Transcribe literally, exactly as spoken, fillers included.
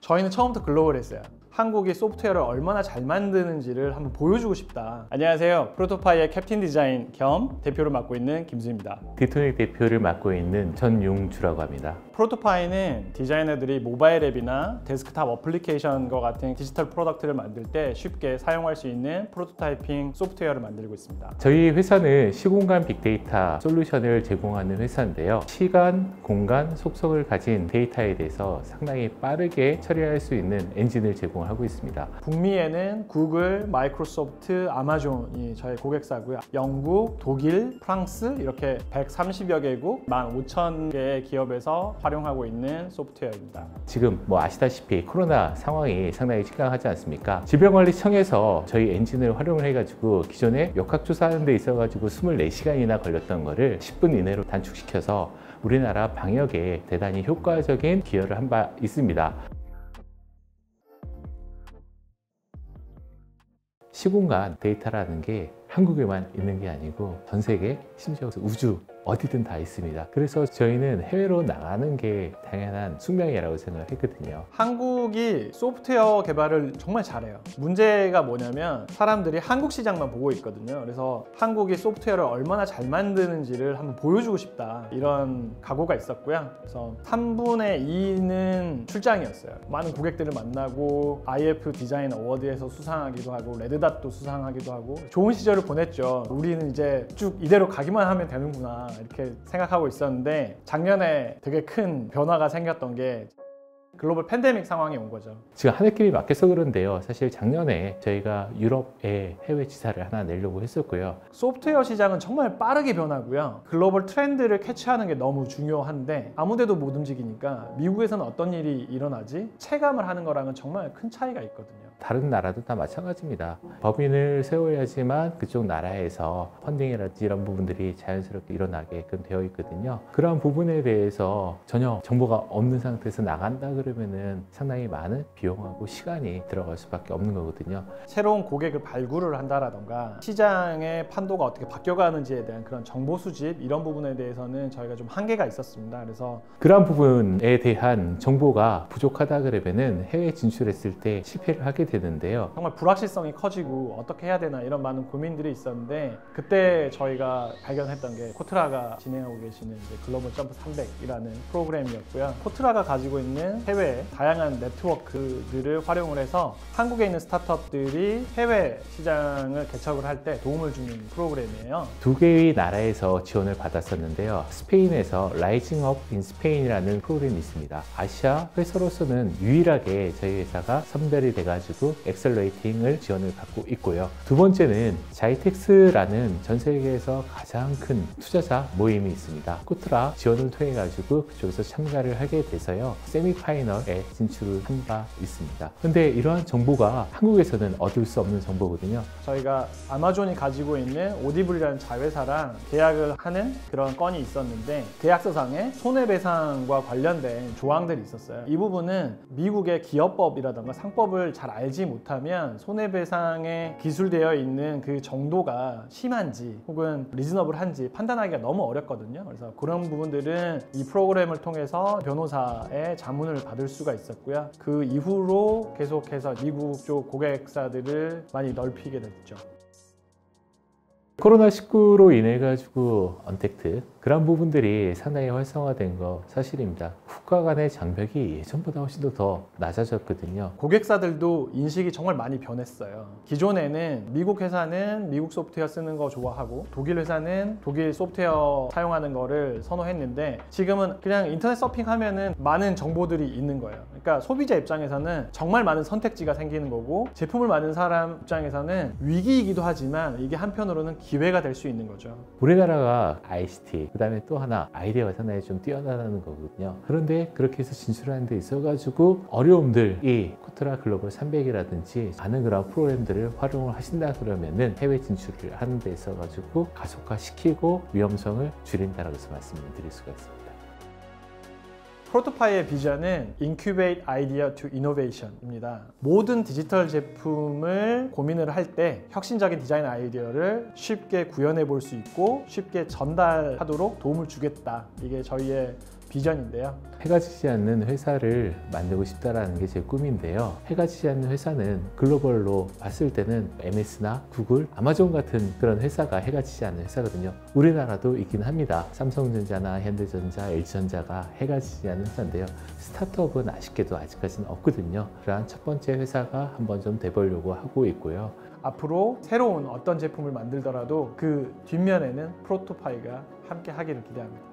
저희는 처음부터 글로벌했어요. 한국이 소프트웨어를 얼마나 잘 만드는지를 한번 보여주고 싶다. 안녕하세요. 프로토파이의 캡틴 디자인 겸 대표를 맡고 있는 김수입니다. 디토닉 대표를 맡고 있는 전용주라고 합니다. 프로토파이는 디자이너들이 모바일 앱이나 데스크탑 어플리케이션과 같은 디지털 프로덕트를 만들 때 쉽게 사용할 수 있는 프로토타이핑 소프트웨어를 만들고 있습니다. 저희 회사는 시공간 빅데이터 솔루션을 제공하는 회사인데요. 시간, 공간, 속성을 가진 데이터에 대해서 상당히 빠르게 처리할 수 있는 엔진을 제공하고 있습니다. 북미에는 구글, 마이크로소프트, 아마존이 저희 고객사고요. 영국, 독일, 프랑스 이렇게 백삼십여 개국 만 오천 개의 기업에서 활용하고 있는 소프트웨어입니다. 지금 뭐 아시다시피 코로나 상황이 상당히 심각하지 않습니까? 질병관리청에서 저희 엔진을 활용을 해가지고 기존에 역학조사하는 데 있어가지고 이십사 시간이나 걸렸던 거를 십 분 이내로 단축시켜서 우리나라 방역에 대단히 효과적인 기여를 한 바 있습니다. 시공간 데이터라는 게 한국에만 있는 게 아니고 전 세계, 심지어 우주 어디든 다 있습니다. 그래서 저희는 해외로 나가는 게 당연한 숙명이라고 생각을 했거든요. 한국이 소프트웨어 개발을 정말 잘해요. 문제가 뭐냐면 사람들이 한국 시장만 보고 있거든요. 그래서 한국이 소프트웨어를 얼마나 잘 만드는지를 한번 보여주고 싶다, 이런 각오가 있었고요. 그래서 삼분의 이는 출장이었어요. 많은 고객들을 만나고 아이에프 디자인 어워드에서 수상하기도 하고 레드닷도 수상하기도 하고 좋은 시절을 보냈죠. 우리는 이제 쭉 이대로 가기만 하면 되는구나 이렇게 생각하고 있었는데, 작년에 되게 큰 변화가 생겼던 게 글로벌 팬데믹 상황이 온 거죠. 지금 하늘길이 막혀서 그런데요. 사실 작년에 저희가 유럽에 해외 지사를 하나 내려고 했었고요. 소프트웨어 시장은 정말 빠르게 변하고요. 글로벌 트렌드를 캐치하는 게 너무 중요한데 아무데도 못 움직이니까 미국에서는 어떤 일이 일어나지? 체감을 하는 거랑은 정말 큰 차이가 있거든요. 다른 나라도 다 마찬가지입니다. 법인을 세워야지만 그쪽 나라에서 펀딩이라든지 이런 부분들이 자연스럽게 일어나게끔 되어 있거든요. 그런 부분에 대해서 전혀 정보가 없는 상태에서 나간다 그러면은 상당히 많은 비용하고 시간이 들어갈 수밖에 없는 거거든요. 새로운 고객을 발굴을 한다라던가 시장의 판도가 어떻게 바뀌어가는지에 대한 그런 정보 수집, 이런 부분에 대해서는 저희가 좀 한계가 있었습니다. 그래서 그런 부분에 대한 정보가 부족하다 그러면은 해외 진출했을 때 실패를 하게 되는데요. 정말 불확실성이 커지고 어떻게 해야 되나 이런 많은 고민들이 있었는데, 그때 저희가 발견했던 게 코트라가 진행하고 계시는 이제 글로벌 점프 삼백이라는 프로그램이었고요. 코트라가 가지고 있는 해외 다양한 네트워크들을 활용을 해서 한국에 있는 스타트업들이 해외 시장을 개척을 할 때 도움을 주는 프로그램이에요. 두 개의 나라에서 지원을 받았었는데요. 스페인에서 라이징 업 인 스페인이라는 프로그램이 있습니다. 아시아 회사로서는 유일하게 저희 회사가 선별이 돼가지고 엑셀러레이팅을 지원을 받고 있고요. 두 번째는 자이텍스라는 전 세계에서 가장 큰 투자자 모임이 있습니다. 코트라 지원을 통해 가지고 그쪽에서 참가를 하게 돼서요, 세미파이널에 진출을 한 바 있습니다. 근데 이러한 정보가 한국에서는 얻을 수 없는 정보거든요. 저희가 아마존이 가지고 있는 오디블이라는 자회사랑 계약을 하는 그런 건이 있었는데, 계약서상에 손해배상과 관련된 조항들이 있었어요. 이 부분은 미국의 기업법이라든가 상법을 잘 알지 못하면 손해배상에 기술되어 있는 그 정도가 심한지 혹은 리즈너블한지 판단하기가 너무 어렵거든요. 그래서 그런 부분들은 이 프로그램을 통해서 변호사의 자문을 받을 수가 있었고요. 그 이후로 계속해서 미국 쪽 고객사들을 많이 넓히게 됐죠. 코로나 십구로 인해 가지고 언택트 그런 부분들이 상당히 활성화된 거 사실입니다. 국가 간의 장벽이 예전보다 훨씬 더 낮아졌거든요. 고객사들도 인식이 정말 많이 변했어요. 기존에는 미국 회사는 미국 소프트웨어 쓰는 거 좋아하고 독일 회사는 독일 소프트웨어 사용하는 거를 선호했는데, 지금은 그냥 인터넷 서핑하면은 많은 정보들이 있는 거예요. 그러니까 소비자 입장에서는 정말 많은 선택지가 생기는 거고, 제품을 만든 사람 입장에서는 위기이기도 하지만 이게 한편으로는 기회가 될 수 있는 거죠. 우리나라가 아이씨티, 그 다음에 또 하나 아이디어가 상당히 좀 뛰어나다는 거거든요. 그런데 그렇게 해서 진출하는 데 있어가지고 어려움들이 코트라 글로벌 삼백이라든지 많은 그런 프로그램들을 활용을 하신다 그러면은 해외 진출을 하는 데 있어가지고 가속화시키고 위험성을 줄인다라고 해서 말씀을 드릴 수가 있습니다. 프로토파이의 비전은 Incubate Idea to Innovation입니다. 모든 디지털 제품을 고민을 할 때 혁신적인 디자인 아이디어를 쉽게 구현해 볼 수 있고 쉽게 전달하도록 도움을 주겠다. 이게 저희의 비전인데요. 해가 지지 않는 회사를 만들고 싶다라는 게 제 꿈인데요. 해가 지지 않는 회사는 글로벌로 봤을 때는 엠에스나 구글, 아마존 같은 그런 회사가 해가 지지 않는 회사거든요. 우리나라도 있긴 합니다. 삼성전자나 현대전자, 엘지전자가 해가 지지 않는 회사인데요. 스타트업은 아쉽게도 아직까지는 없거든요. 그러한 첫 번째 회사가 한번 좀 돼보려고 하고 있고요. 앞으로 새로운 어떤 제품을 만들더라도 그 뒷면에는 프로토파이가 함께 하기를 기대합니다.